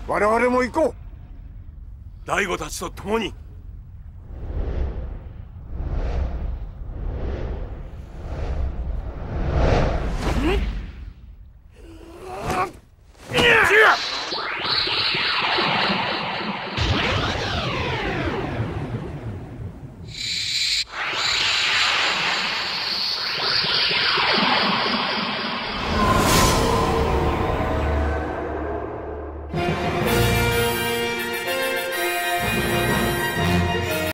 我々も行こう。 大悟たちと共に